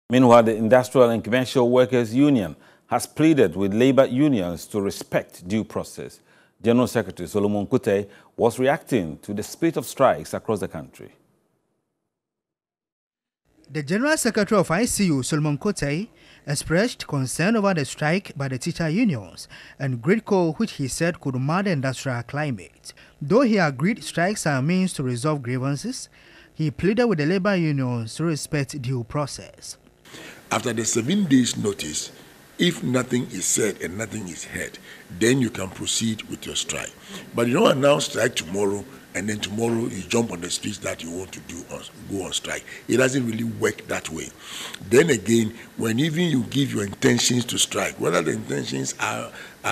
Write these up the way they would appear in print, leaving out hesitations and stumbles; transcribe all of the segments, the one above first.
Meanwhile, the Industrial and Commercial Workers Union has pleaded with labor unions to respect due process. General Secretary Solomon Kute was reacting to the spate of strikes across the country. The General Secretary of ICU, Solomon Kute, expressed concern over the strike by the teacher unions and grid coal, which he said could mar the industrial climate. Though he agreed strikes are a means to resolve grievances, he pleaded with the labor unions to respect due process. After the 7 days notice, if nothing is said and nothing is heard, then you can proceed with your strike. But you don't announce strike tomorrow and then tomorrow you jump on the streets that you want to go on strike. It doesn't really work that way. Then again, when even you give your intentions to strike, whether the intentions are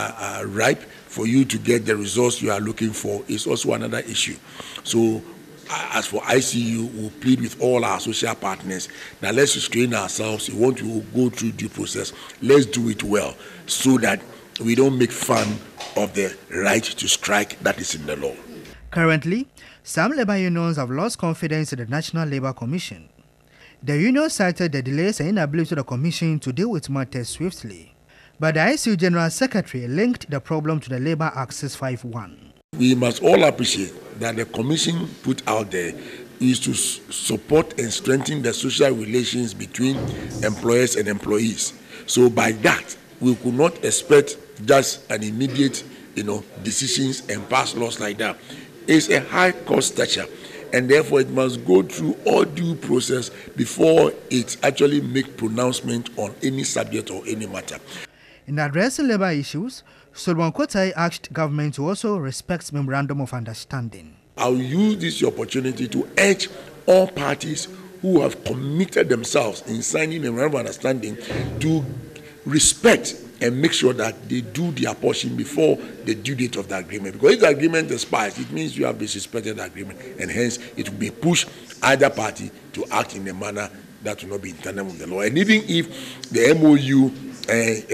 ripe for you to get the results you are looking for is also another issue. So as for ICU, we'll plead with all our social partners that let's restrain ourselves. We want to go through due process. Let's do it well so that we don't make fun of the right to strike that is in the law. Currently, some labor unions have lost confidence in the National Labour Commission. The union cited the delays and inability of the Commission to deal with matters swiftly. But the ICU General Secretary linked the problem to the Labour Access 5.1. We must all appreciate that the Commission put out there is to support and strengthen the social relations between employers and employees. So by that, we could not expect just an immediate, decisions and pass laws like that. It's a high cost structure, and therefore it must go through all due process before it actually make pronouncement on any subject or any matter. In addressing labor issues, Solomon Kute asked government to also respect Memorandum of Understanding. I'll use this opportunity to urge all parties who have committed themselves in signing Memorandum of Understanding to respect and make sure that they do their portion before the due date of the agreement. Because if the agreement expires, it means you have disrespected the agreement, and hence it will be pushed either party to act in a manner that will not be in tandem with the law. And even if the MOU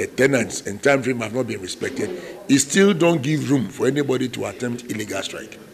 tenants and time frame have not been respected, it still don't give room for anybody to attempt illegal strike.